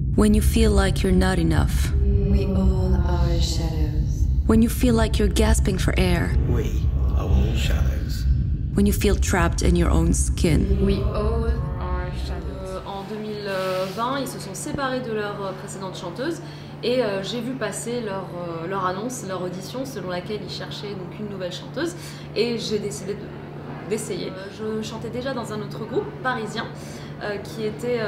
When you feel like you're not enough. We all are shadows. When you feel like you're gasping for air. We are all shadows. When you feel trapped in your own skin. We all are shadows. En 2020, ils se sont séparés de leur précédente chanteuse et j'ai vu passer leur annonce, leur audition selon laquelle ils cherchaient donc une nouvelle chanteuse et j'ai décidé d'essayer. Je chantais déjà dans un autre groupe parisien qui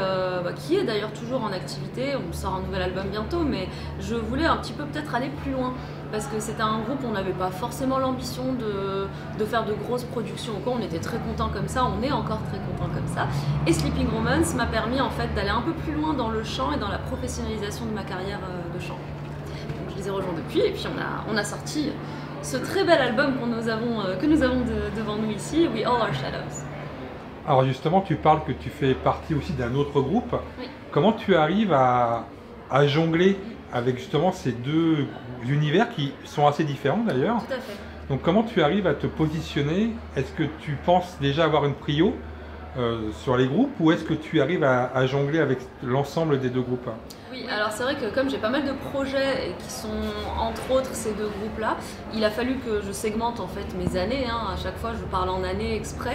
est d'ailleurs toujours en activité. On sort un nouvel album bientôt, mais je voulais un petit peu peut-être aller plus loin parce que c'était un groupe où on n'avait pas forcément l'ambition de faire de grosses productions. On était très contents comme ça, on est encore très contents comme ça. Et Sleeping Romance m'a permis en fait d'aller un peu plus loin dans le chant et dans la professionnalisation de ma carrière de chant. Donc je les ai rejoints depuis et puis on a sorti ce très bel album que nous avons devant nous ici, We All Are Shadows. Alors justement, tu parles que tu fais partie aussi d'un autre groupe. Oui. Comment tu arrives à jongler avec justement ces deux univers qui sont assez différents d'ailleurs? Tout à fait. Donc comment tu arrives à te positionner? Est-ce que tu penses déjà avoir une prio sur les groupes ou est-ce que tu arrives à jongler avec l'ensemble des deux groupes? Oui, alors c'est vrai que comme j'ai pas mal de projets qui sont entre autres ces deux groupes-là, il a fallu que je segmente en fait mes années, à chaque fois je parle en années exprès,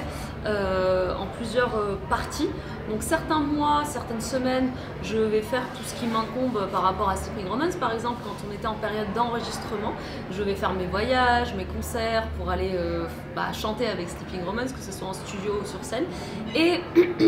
en plusieurs parties. Donc certains mois, certaines semaines, je vais faire tout ce qui m'incombe par rapport à Sleeping Romance. Par exemple, quand on était en période d'enregistrement, je vais faire mes voyages, mes concerts pour aller chanter avec Sleeping Romance, que ce soit en studio ou sur scène. Et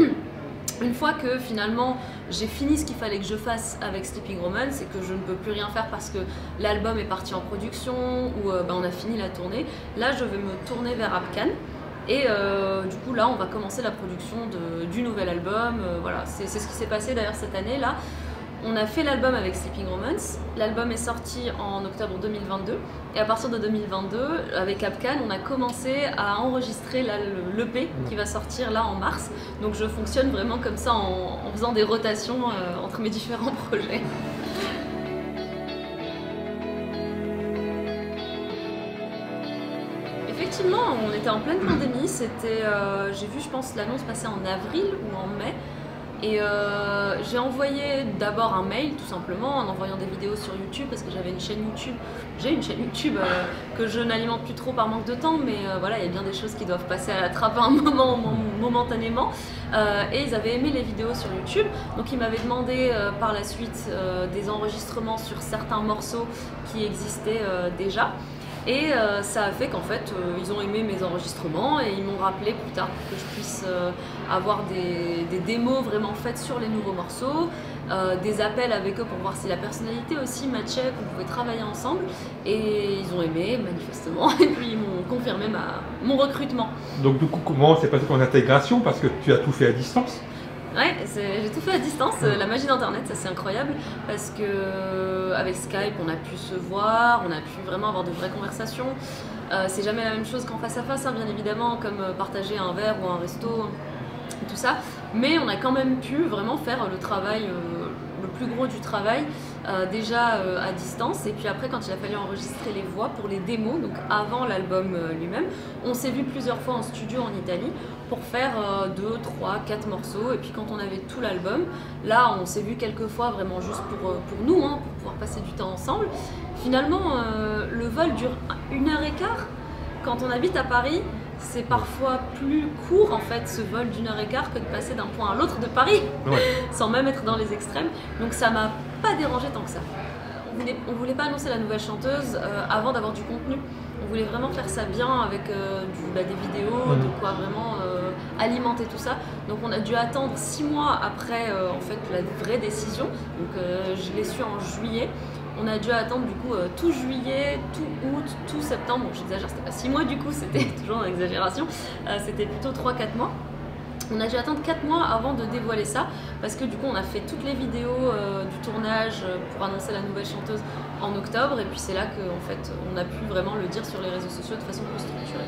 une fois que finalement j'ai fini ce qu'il fallait que je fasse avec Sleeping Romance et que je ne peux plus rien faire parce que l'album est parti en production ou on a fini la tournée, là je vais me tourner vers Apcan et du coup là on va commencer la production du nouvel album. Voilà, c'est ce qui s'est passé d'ailleurs cette année là. On a fait l'album avec Sleeping Romance, l'album est sorti en octobre 2022 et à partir de 2022, avec Apcan, on a commencé à enregistrer l'EP qui va sortir là en mars. Donc je fonctionne vraiment comme ça en faisant des rotations entre mes différents projets. Effectivement, on était en pleine pandémie, j'ai vu je pense l'annonce passer en avril ou en mai. Et j'ai envoyé d'abord un mail tout simplement en envoyant des vidéos sur YouTube parce que j'avais une chaîne YouTube. J'ai une chaîne YouTube que je n'alimente plus trop par manque de temps, mais voilà, il y a bien des choses qui doivent passer à la trappe à un moment, momentanément. Et ils avaient aimé les vidéos sur YouTube, donc ils m'avaient demandé par la suite des enregistrements sur certains morceaux qui existaient déjà. Et ça a fait qu'en fait, ils ont aimé mes enregistrements et ils m'ont rappelé plus tard pour que je puisse avoir des démos vraiment faites sur les nouveaux morceaux, des appels avec eux pour voir si la personnalité aussi matchait, qu'on pouvait travailler ensemble. Et ils ont aimé, manifestement, et puis ils m'ont confirmé mon recrutement. Donc du coup, comment s'est passée ton intégration? Parce que tu as tout fait à distance. Ouais, j'ai tout fait à distance, la magie d'internet, ça c'est incroyable parce que avec Skype on a pu se voir, on a pu vraiment avoir de vraies conversations. C'est jamais la même chose qu'en face à face, bien évidemment, comme partager un verre ou un resto, tout ça. Mais on a quand même pu vraiment faire le travail, le plus gros du travail, déjà à distance. Et puis après, quand il a fallu enregistrer les voix pour les démos, donc avant l'album lui-même, on s'est vu plusieurs fois en studio en Italie pour faire 2, 3, 4 morceaux. Et puis quand on avait tout l'album, là on s'est vu quelques fois vraiment juste pour nous, pour pouvoir passer du temps ensemble. Finalement, le vol dure 1h15. Quand on habite à Paris, c'est parfois plus court en fait ce vol d'1h15 que de passer d'un point à l'autre de Paris, sans même être dans les extrêmes. Donc ça m'a pas dérangé tant que ça. On voulait pas annoncer la nouvelle chanteuse avant d'avoir du contenu. On voulait vraiment faire ça bien avec des vidéos, de quoi vraiment alimenter tout ça. Donc on a dû attendre 6 mois après en fait la vraie décision. Donc je l'ai su en juillet. On a dû attendre du coup tout juillet, tout août, tout septembre. Bon, j'exagère, c'était pas 6 mois du coup, c'était toujours une exagération. C'était plutôt 3-4 mois. On a dû attendre 4 mois avant de dévoiler ça parce que du coup on a fait toutes les vidéos du tournage pour annoncer la nouvelle chanteuse en octobre et puis c'est là qu'en fait on a pu vraiment le dire sur les réseaux sociaux de façon plus structurée.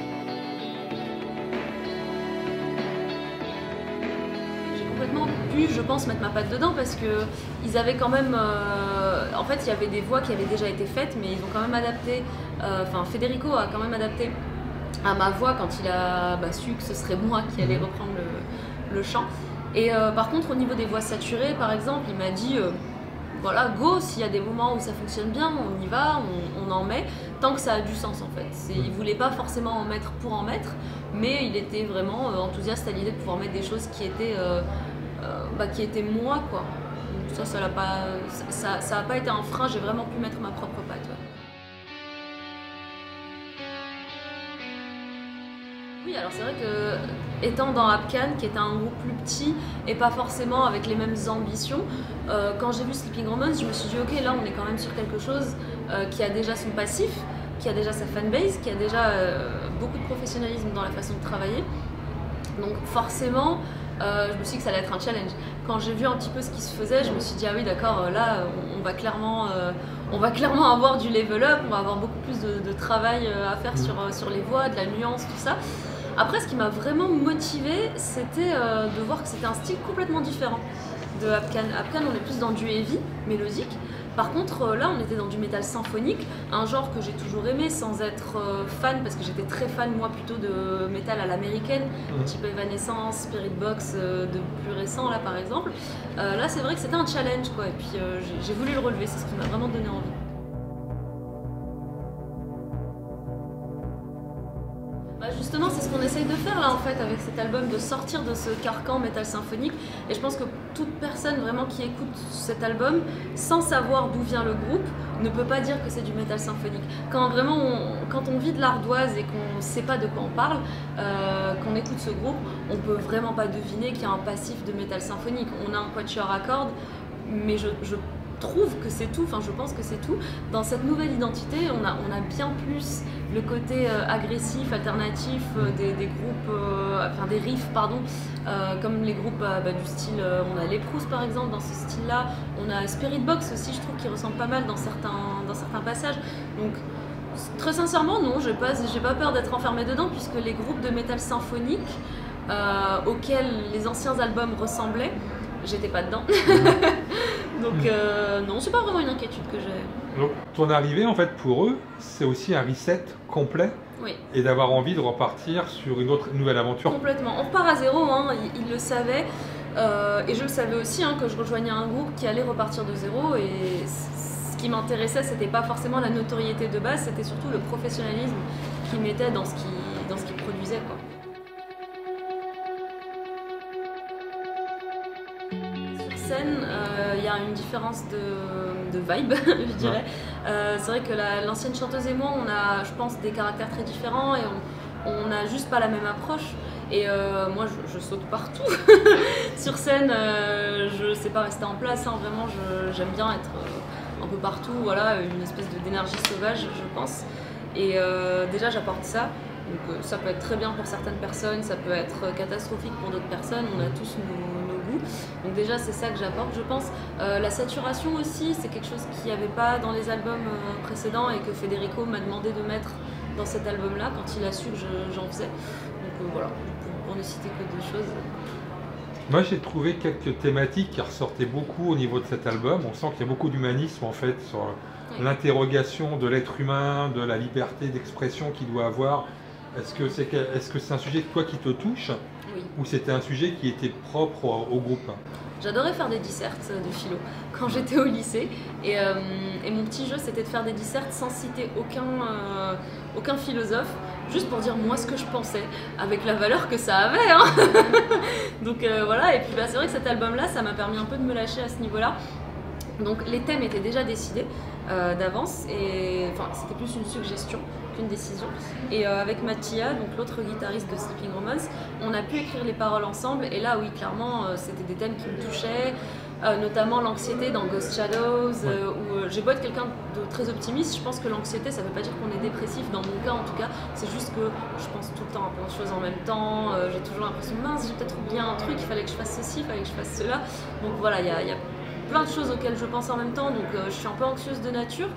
J'ai complètement pu, je pense, mettre ma patte dedans parce que ils avaient quand même, en fait il y avait des voix qui avaient déjà été faites mais ils ont quand même adapté, Federico a quand même adapté à ma voix quand il a su que ce serait moi qui allais reprendre le chant. Et par contre, au niveau des voix saturées, par exemple, il m'a dit voilà, go, s'il y a des moments où ça fonctionne bien, on y va, on en met, tant que ça a du sens en fait. Il voulait pas forcément en mettre pour en mettre, mais il était vraiment enthousiaste à l'idée de pouvoir mettre des choses qui étaient moi, quoi. Donc ça a pas été un frein, j'ai vraiment pu mettre ma propre patte. Ouais. Oui, alors c'est vrai que étant dans Apcan, qui était un groupe plus petit et pas forcément avec les mêmes ambitions, quand j'ai vu Sleeping Romance, je me suis dit ok, là on est quand même sur quelque chose qui a déjà son passif, qui a déjà sa fanbase, qui a déjà beaucoup de professionnalisme dans la façon de travailler. Donc forcément, je me suis dit que ça allait être un challenge. Quand j'ai vu un petit peu ce qui se faisait, je me suis dit ah oui d'accord, là on va clairement avoir du level up, on va avoir beaucoup plus de travail à faire sur les voix, de la nuance, tout ça. Après, ce qui m'a vraiment motivée, c'était de voir que c'était un style complètement différent de Apcan. Apcan, on est plus dans du heavy, mélodique. Par contre, là, on était dans du métal symphonique, un genre que j'ai toujours aimé sans être fan, parce que j'étais très fan, moi, plutôt de métal à l'américaine, type Evanescence, Spirit Box, de plus récent, là, par exemple. Là, c'est vrai que c'était un challenge, quoi, et puis j'ai voulu le relever, c'est ce qui m'a vraiment donné envie. Justement, c'est ce qu'on essaye de faire là en fait avec cet album, de sortir de ce carcan métal symphonique. Et je pense que toute personne vraiment qui écoute cet album, sans savoir d'où vient le groupe, ne peut pas dire que c'est du métal symphonique. Quand vraiment quand on vit de l'ardoise et qu'on ne sait pas de quoi on parle, qu'on écoute ce groupe, on peut vraiment pas deviner qu'il y a un passif de métal symphonique. On a un quatuor à cordes, mais je trouve que c'est tout, enfin je pense que c'est tout. Dans cette nouvelle identité, on a bien plus le côté agressif, alternatif des groupes, enfin des riffs, pardon, comme les groupes du style, on a Les Proust par exemple dans ce style-là, on a Spirit Box aussi, je trouve qu'il ressemble pas mal dans certains passages. Donc très sincèrement, non, j'ai pas peur d'être enfermée dedans, puisque les groupes de métal symphonique auxquels les anciens albums ressemblaient, j'étais pas dedans. Donc non, c'est pas vraiment une inquiétude que j'ai. Donc ton arrivée en fait pour eux, c'est aussi un reset complet. Oui. Et d'avoir envie de repartir sur une nouvelle aventure. Complètement. On repart à zéro, hein. Ils le savaient. Et je le savais aussi, hein, que je rejoignais un groupe qui allait repartir de zéro. Et ce qui m'intéressait, c'était pas forcément la notoriété de base, c'était surtout le professionnalisme qu'ils mettaient dans ce qu'ils produisaient, quoi. Scène, il y a une différence de vibe, je dirais. C'est vrai que l'ancienne chanteuse et moi, on a, je pense, des caractères très différents et on n'a juste pas la même approche. Et moi, je saute partout sur scène. Je sais pas rester en place, hein, vraiment. J'aime bien être un peu partout. Voilà, une espèce d'énergie sauvage, je pense. Et déjà, j'apporte ça. Donc, ça peut être très bien pour certaines personnes, ça peut être catastrophique pour d'autres personnes. On a tous nos goûts. Donc déjà, c'est ça que j'apporte, je pense. La saturation aussi, c'est quelque chose qu'il n'y avait pas dans les albums précédents et que Federico m'a demandé de mettre dans cet album-là quand il a su que j'en faisais. Donc voilà, pour ne citer que deux choses. Moi, j'ai trouvé quelques thématiques qui ressortaient beaucoup au niveau de cet album. On sent qu'il y a beaucoup d'humanisme en fait sur l'interrogation de l'être humain, de la liberté d'expression qu'il doit avoir. Est-ce que c'est un sujet toi qui te touche? Oui. Ou c'était un sujet qui était propre au groupe? J'adorais faire des dissertes de philo quand j'étais au lycée. Et mon petit jeu, c'était de faire des dissertes sans citer aucun philosophe, juste pour dire moi ce que je pensais, avec la valeur que ça avait. Hein. Donc voilà, et puis c'est vrai que cet album-là, ça m'a permis un peu de me lâcher à ce niveau-là. Donc les thèmes étaient déjà décidés d'avance, et enfin c'était plus une suggestion qu'une décision. Et avec Mattia, donc l'autre guitariste de Sleeping Romance, on a pu écrire les paroles ensemble. Et là, oui, clairement, c'était des thèmes qui me touchaient, notamment l'anxiété dans Ghost Shadows, où j'ai beau être quelqu'un de très optimiste, je pense que l'anxiété, ça ne veut pas dire qu'on est dépressif, dans mon cas en tout cas, c'est juste que je pense tout le temps à plein de choses en même temps, j'ai toujours l'impression, mince, j'ai peut-être oublié un truc, il fallait que je fasse ceci, il fallait que je fasse cela. Donc voilà, il y a plein de choses auxquelles je pense en même temps, donc je suis un peu anxieuse de nature.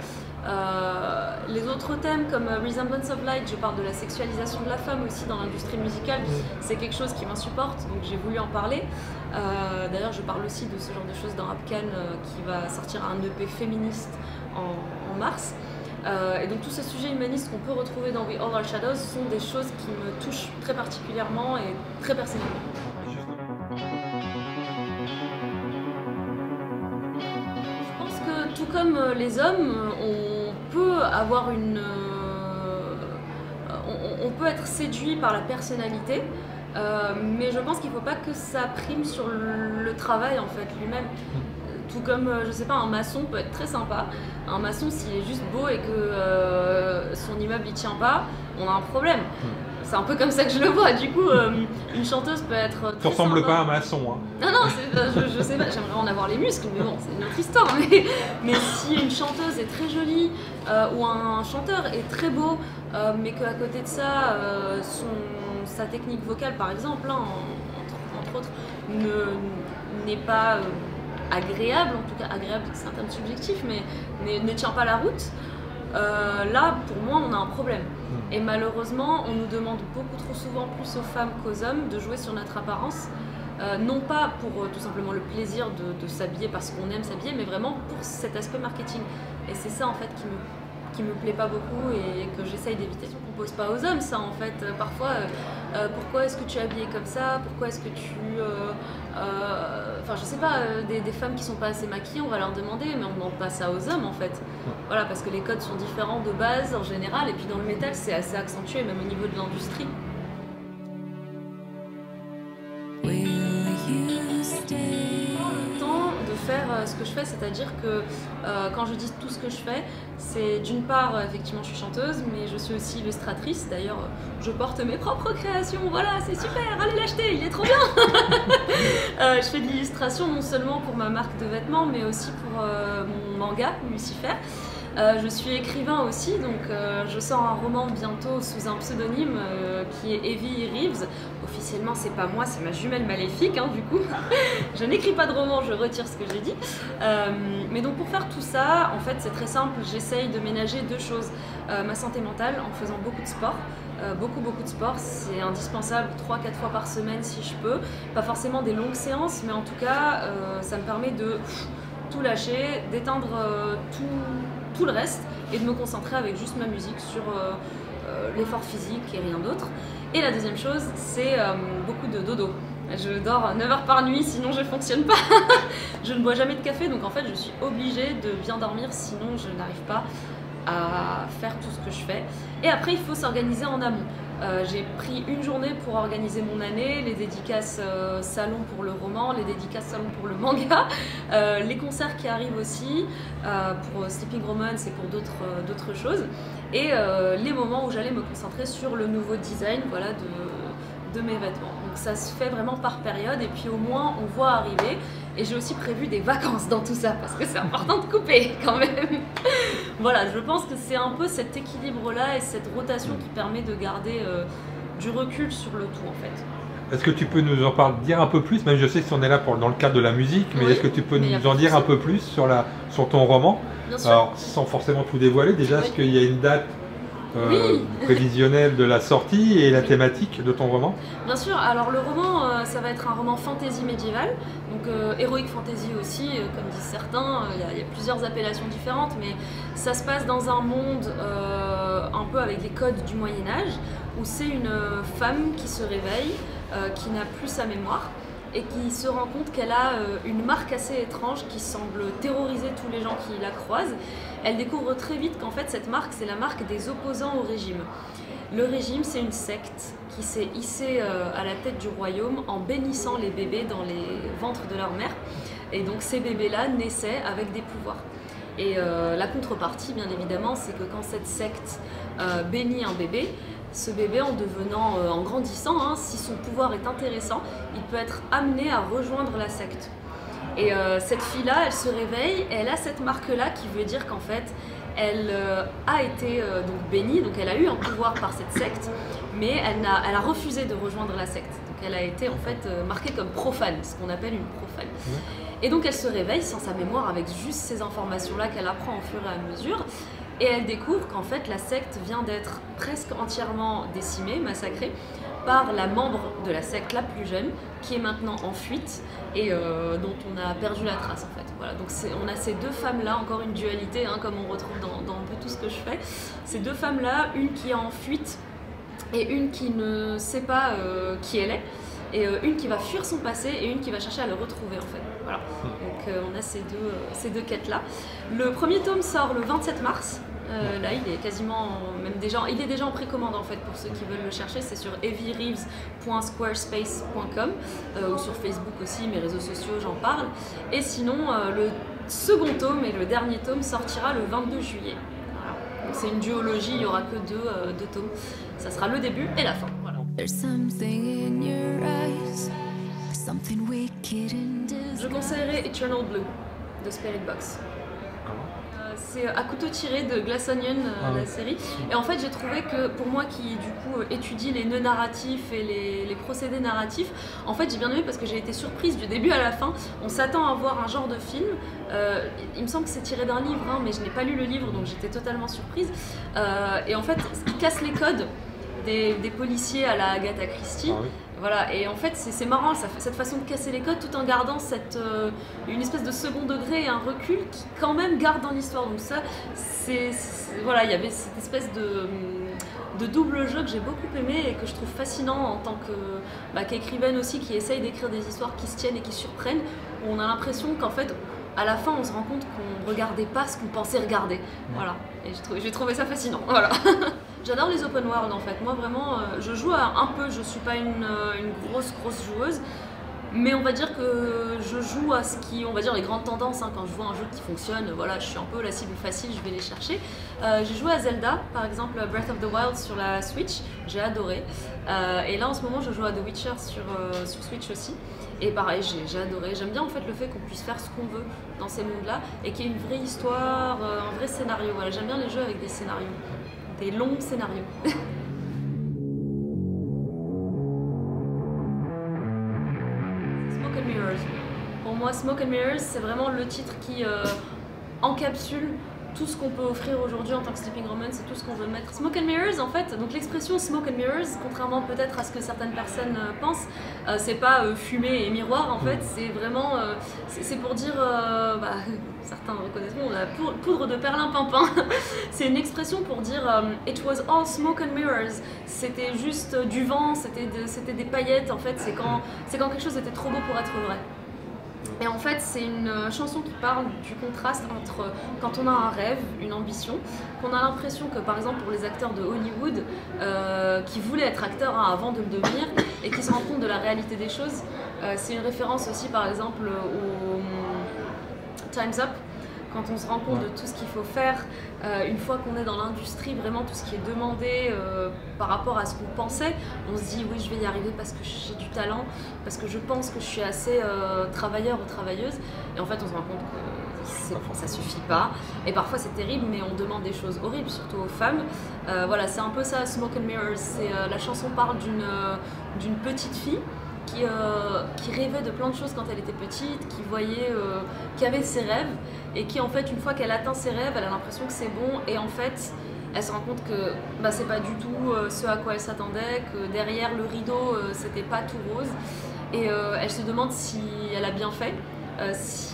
Les autres thèmes comme Resemblance of Light, je parle de la sexualisation de la femme aussi dans l'industrie musicale, c'est quelque chose qui m'insupporte, donc j'ai voulu en parler. D'ailleurs je parle aussi de ce genre de choses dans Apcan qui va sortir un EP féministe en mars. Et donc tous ces sujets humanistes qu'on peut retrouver dans We All Are Shadows sont des choses qui me touchent très particulièrement et très personnellement. tout comme les hommes, on peut avoir on peut être séduit par la personnalité, mais je pense qu'il ne faut pas que ça prime sur le travail en fait lui-même. Tout comme, je sais pas, un maçon peut être très sympa. Un maçon, s'il est juste beau et que son immeuble il tient pas, on a un problème. C'est un peu comme ça que je le vois. Du coup, une chanteuse peut être. Tu ressembles pas à un maçon. Hein. Non, je sais pas, j'aimerais en avoir les muscles, mais bon, c'est une autre histoire. Mais si une chanteuse est très jolie ou un chanteur est très beau, mais qu'à côté de ça, sa technique vocale, par exemple, hein, entre autres, n'est pas agréable, en tout cas agréable, c'est un terme subjectif, mais ne tient pas la route, là, pour moi, on a un problème. Et malheureusement, on nous demande beaucoup trop souvent, plus aux femmes qu'aux hommes, de jouer sur notre apparence. Non pas pour tout simplement le plaisir de s'habiller parce qu'on aime s'habiller, mais vraiment pour cet aspect marketing. Et c'est ça en fait qui me plaît pas beaucoup et que j'essaye d'éviter. On ne pose pas aux hommes ça en fait. Parfois, pourquoi est-ce que tu es habillée comme ça? Pourquoi est-ce que tu... Enfin je sais pas, des femmes qui sont pas assez maquillées, on va leur demander, mais on demande pas ça aux hommes en fait. Voilà, parce que les codes sont différents de base en général, et puis dans le métal c'est assez accentué, même au niveau de l'industrie. Ce que je fais, c'est-à-dire que quand je dis tout ce que je fais, c'est d'une part, effectivement, je suis chanteuse, mais je suis aussi illustratrice. D'ailleurs, je porte mes propres créations. Voilà, c'est super, allez l'acheter, il est trop bien. Je fais de l'illustration non seulement pour ma marque de vêtements, mais aussi pour mon manga, Lucifer. Je suis écrivain aussi, donc je sors un roman bientôt sous un pseudonyme qui est Evie Reeves. Officiellement, c'est pas moi, c'est ma jumelle maléfique, hein, du coup. Je n'écris pas de roman, je retire ce que j'ai dit. Mais donc pour faire tout ça, en fait, c'est très simple. J'essaye de ménager deux choses. Ma santé mentale en faisant beaucoup de sport. Beaucoup de sport, c'est indispensable 3-4 fois par semaine si je peux. Pas forcément des longues séances, mais en tout cas, ça me permet de tout lâcher, d'éteindre tout le reste et de me concentrer avec juste ma musique sur l'effort physique et rien d'autre. Et la deuxième chose, c'est beaucoup de dodo. Je dors 9 heures par nuit, sinon je ne fonctionne pas. Je ne bois jamais de café, donc en fait je suis obligée de bien dormir, sinon je n'arrive pas à faire tout ce que je fais. Et après, il faut s'organiser en amont. J'ai pris une journée pour organiser mon année, les dédicaces salon pour le roman, les dédicaces salon pour le manga, les concerts qui arrivent aussi pour Sleeping Romance et pour d'autres choses, et les moments où j'allais me concentrer sur le nouveau design, voilà, de mes vêtements. Donc ça se fait vraiment par période, et puis au moins on voit arriver. Et j'ai aussi prévu des vacances dans tout ça, parce que c'est important de couper quand même. Voilà, je pense que c'est un peu cet équilibre-là et cette rotation qui permet de garder du recul sur le tout en fait. Est-ce que tu peux nous en dire un peu plus? Même je sais qu'on est là dans le cadre de la musique, mais oui, est-ce que tu peux nous en dire un peu plus sur ton roman? Bien sûr. Alors, sans forcément tout dévoiler, déjà, oui. Est-ce qu'il y a une date prévisionnelle de la sortie et la thématique de ton roman? Bien sûr, alors le roman, ça va être un roman fantasy médiéval, donc heroic fantasy aussi, comme disent certains, il y a plusieurs appellations différentes, mais ça se passe dans un monde un peu avec les codes du Moyen-Âge, où c'est une femme qui se réveille, qui n'a plus sa mémoire, et qui se rend compte qu'elle a une marque assez étrange qui semble terroriser tous les gens qui la croisent. Elle découvre très vite qu'en fait cette marque, c'est la marque des opposants au régime. Le régime, c'est une secte qui s'est hissée à la tête du royaume en bénissant les bébés dans les ventres de leur mère. Et donc ces bébés-là naissaient avec des pouvoirs. Et la contrepartie, bien évidemment, c'est que quand cette secte bénit un bébé, ce bébé, en grandissant, hein, si son pouvoir est intéressant, il peut être amené à rejoindre la secte. Et cette fille-là, elle se réveille, et elle a cette marque-là qui veut dire qu'en fait, elle a été donc bénie, donc elle a eu un pouvoir par cette secte, mais elle a refusé de rejoindre la secte. Donc elle a été en fait marquée comme profane, ce qu'on appelle une profane. Et donc elle se réveille sans sa mémoire, avec juste ces informations-là qu'elle apprend au fur et à mesure. Et elle découvre qu'en fait la secte vient d'être presque entièrement décimée, massacrée, par la membre de la secte la plus jeune, qui est maintenant en fuite et dont on a perdu la trace en fait. Voilà, donc on a ces deux femmes-là, encore une dualité, hein, comme on retrouve dans un peu tout ce que je fais. Ces deux femmes-là, une qui est en fuite et une qui ne sait pas qui elle est, et une qui va fuir son passé et une qui va chercher à le retrouver en fait. Voilà. Donc on a ces deux quêtes-là. Le premier tome sort le 27 mars. Là, il est quasiment, il est déjà en précommande en fait pour ceux qui veulent le chercher. C'est sur heavyreeves.squarespace.com ou sur Facebook aussi, mes réseaux sociaux, j'en parle. Et sinon, le second tome et le dernier tome sortira le 22 juillet. Voilà. Donc c'est une duologie, il n'y aura que deux tomes. Ça sera le début et la fin. Voilà. Je conseillerais Eternal Blue de Spirit Box. C'est à couteau tiré de Glass Onion, la série. Et en fait, j'ai trouvé que pour moi qui du coup étudie les nœuds narratifs et les procédés narratifs, en fait j'ai bien aimé parce que j'ai été surprise du début à la fin. On s'attend à voir un genre de film. Il me semble que c'est tiré d'un livre, hein, mais je n'ai pas lu le livre, donc j'étais totalement surprise. Et en fait, il casse les codes des policiers à la Agatha Christie. Ah oui. Voilà, et en fait c'est marrant cette façon de casser les codes tout en gardant une espèce de second degré et un recul qui quand même garde dans l'histoire. Donc ça, voilà, il y avait cette espèce de double jeu que j'ai beaucoup aimé et que je trouve fascinant en tant qu'écrivaine aussi, qui essaye d'écrire des histoires qui se tiennent et qui surprennent, où on a l'impression qu'en fait à la fin on se rend compte qu'on ne regardait pas ce qu'on pensait regarder. Voilà, et j'ai trouvé ça fascinant. Voilà. J'adore les open world en fait. Moi vraiment, je joue un peu, je suis pas une grosse joueuse, mais on va dire que je joue à ce qui, on va dire les grandes tendances, hein. Quand je vois un jeu qui fonctionne, voilà, je suis un peu la cible facile, je vais les chercher. J'ai joué à Zelda, par exemple Breath of the Wild sur la Switch, j'ai adoré. Et là en ce moment je joue à The Witcher sur Switch aussi. Et pareil, j'ai adoré. J'aime bien en fait le fait qu'on puisse faire ce qu'on veut dans ces mondes-là et qu'il y ait une vraie histoire, un vrai scénario. Voilà, j'aime bien les jeux avec des scénarios. Des longs scénarios. Smoke and Mirrors. Pour moi, Smoke and Mirrors, c'est vraiment le titre qui encapsule tout ce qu'on peut offrir aujourd'hui en tant que sleeping romance, c'est tout ce qu'on veut mettre. Smoke and Mirrors, en fait, donc l'expression Smoke and Mirrors, contrairement peut-être à ce que certaines personnes pensent, c'est pas fumée et miroir en fait, c'est vraiment, c'est pour dire, certains reconnaîtront, la poudre de perlimpinpin. C'est une expression pour dire it was all smoke and mirrors. C'était juste du vent, c'était des paillettes en fait, c'est quand quelque chose était trop beau pour être vrai. Et en fait, c'est une chanson qui parle du contraste entre quand on a un rêve, une ambition, qu'on a l'impression que, par exemple, pour les acteurs de Hollywood, qui voulaient être acteurs avant de le devenir, et qui se rendent compte de la réalité des choses, c'est une référence aussi, par exemple, au Time's Up, quand on se rend compte de tout ce qu'il faut faire, une fois qu'on est dans l'industrie, vraiment tout ce qui est demandé par rapport à ce qu'on pensait, on se dit oui je vais y arriver parce que j'ai du talent, parce que je pense que je suis assez travailleur ou travailleuse, et en fait on se rend compte que ça suffit pas, et parfois c'est terrible, mais on demande des choses horribles, surtout aux femmes. Voilà, c'est un peu ça, Smoke and Mirrors, la chanson parle d'une petite fille qui rêvait de plein de choses quand elle était petite, qui avait ses rêves, et qui en fait une fois qu'elle atteint ses rêves, elle a l'impression que c'est bon, et en fait elle se rend compte que c'est pas du tout ce à quoi elle s'attendait, que derrière le rideau c'était pas tout rose, et elle se demande si elle a bien fait, si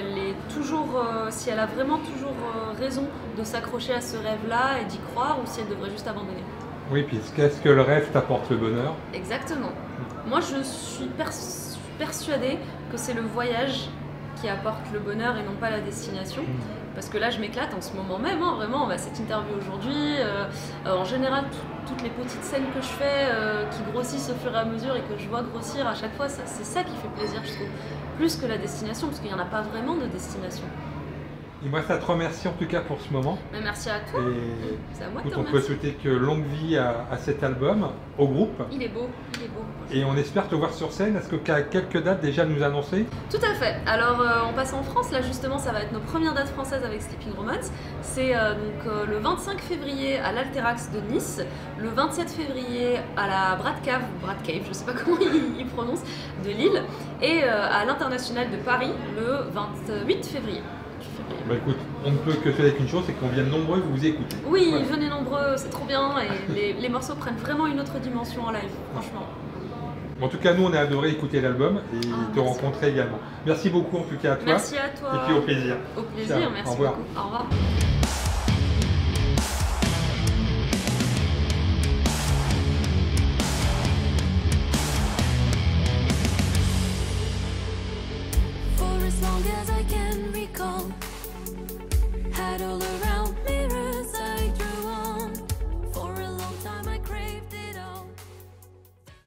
elle a vraiment toujours raison de s'accrocher à ce rêve-là et d'y croire, ou si elle devrait juste abandonner. Oui, puis est-ce que le rêve t'apporte le bonheur? Exactement. Moi, je suis persuadée que c'est le voyage qui apporte le bonheur et non pas la destination. Parce que là, je m'éclate en ce moment même, hein, vraiment, cette interview aujourd'hui. En général, toutes les petites scènes que je fais, qui grossissent au fur et à mesure et que je vois grossir à chaque fois, c'est ça qui fait plaisir, je trouve. Plus que la destination, parce qu'il n'y en a pas vraiment de destination. Il me reste à te remercier en tout cas pour ce moment. Mais merci à toi. C'est à moi de te remercier. On peut souhaiter que longue vie à cet album, au groupe. Il est beau, il est beau. Et on espère te voir sur scène. Est-ce que tu as quelques dates déjà à nous annoncer? Tout à fait. Alors on passe en France, là justement ça va être nos premières dates françaises avec Sleeping Romance. C'est le 25 février à l'Alterax de Nice, le 27 février à la Bradcave, je ne sais pas comment il prononce, de Lille, et à l'International de Paris le 28 février. Bah écoute, on ne peut que faire avec une chose, c'est qu'on vienne nombreux vous écouter. Oui, voilà. Venez nombreux, c'est trop bien, et les morceaux prennent vraiment une autre dimension en live, franchement. En tout cas, nous on a adoré écouter l'album et te rencontrer également. Merci beaucoup en tout cas à toi. Merci à toi. Et puis au plaisir. Au plaisir, ciao. Merci Au revoir. beaucoup. Au revoir. For a as I can recall, had all around